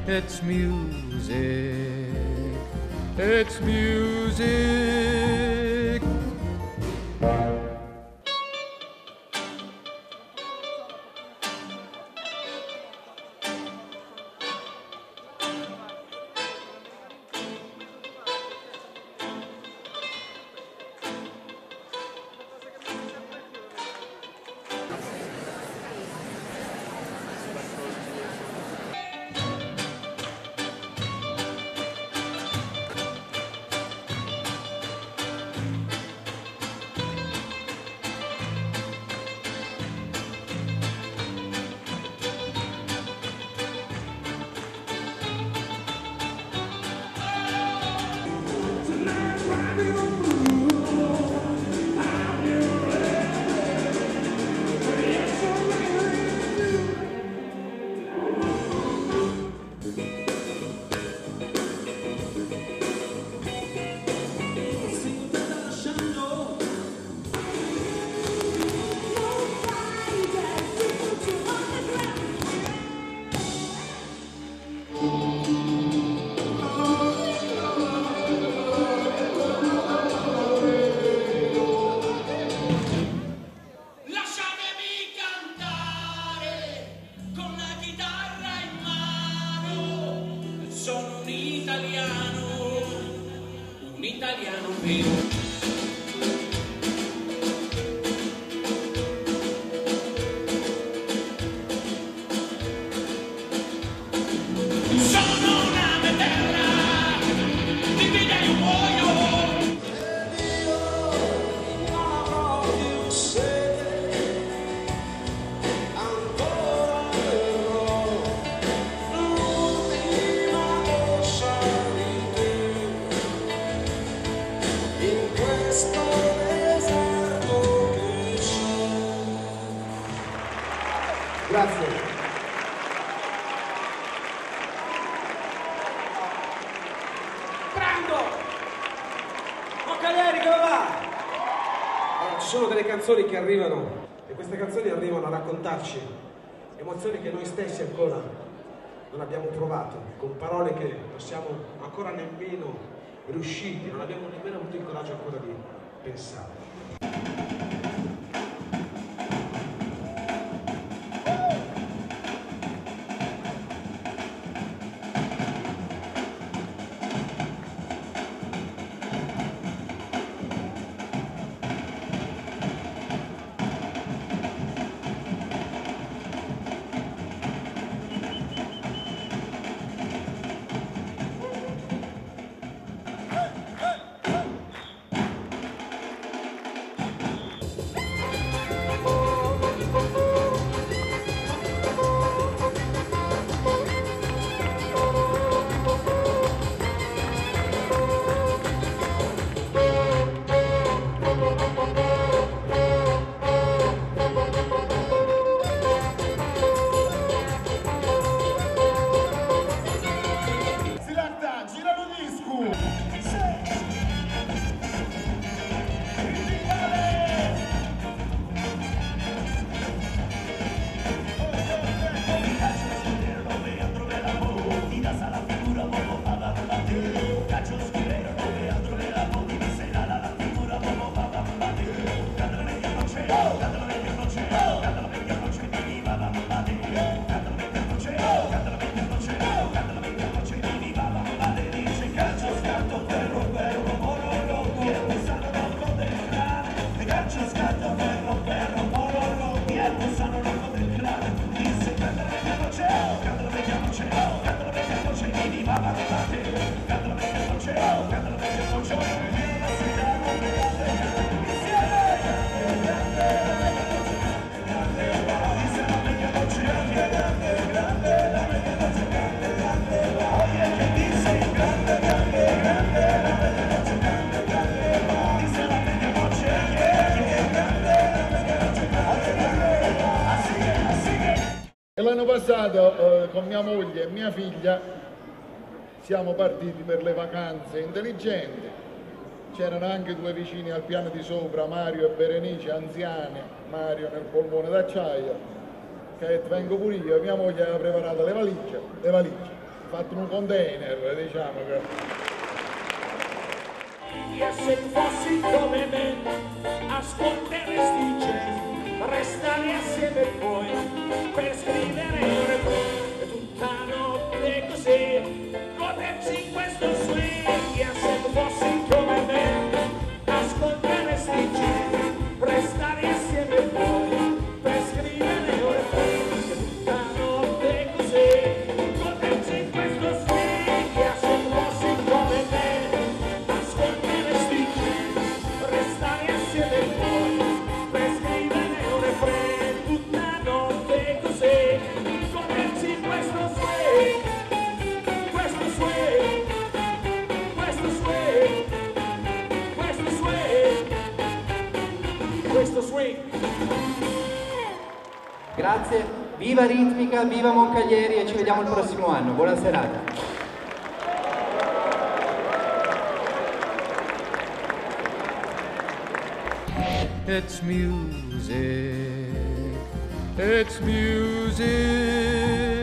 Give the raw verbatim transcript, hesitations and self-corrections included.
It's music, it's music. Sono un italiano, un italiano vero. Grazie. Brando! Moccalieri, come va? Allora, ci sono delle canzoni che arrivano e queste canzoni arrivano a raccontarci emozioni che noi stessi ancora non abbiamo provato, con parole che non siamo ancora nemmeno riusciti, non abbiamo nemmeno avuto il coraggio ancora di pensare. E l'anno passato eh, con mia moglie e mia figlia siamo partiti per le vacanze intelligenti. C'erano anche due vicini al piano di sopra, Mario e Berenice, anziani, Mario nel polmone d'acciaio, che ha detto vengo pure io, mia moglie aveva preparato le valigie, le valigie. fatto un container, diciamo che... E se fossi come me, ascolteresti jazz, restare assieme poi, per scrivere un refrain, tutta notte così, goderci in questo swing. E se fossi come me, ascolteresti jazz, restare assieme poi, per scrivere un refrain, tutta notte così, goderci in questo swing. E se fossi come me, ascolteresti jazz, restare assieme poi, per scrivere un refrain, tutta notte così, goderci in questo swing, questo swing, questo swing, questo swing, questo swing. Grazie, viva Ritmica, viva Moncaglieri e ci vediamo il prossimo anno. Buona serata. It's music, it's music.